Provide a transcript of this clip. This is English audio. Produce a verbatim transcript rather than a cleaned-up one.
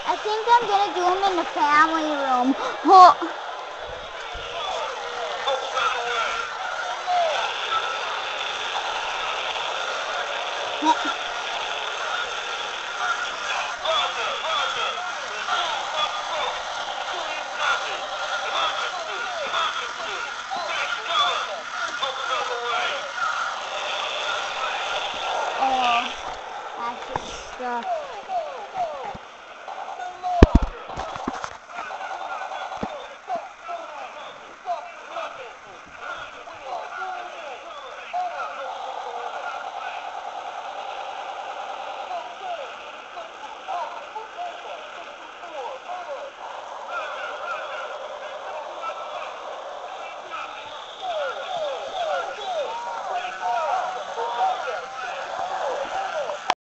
I think I'm gonna do them in the family room. Oh.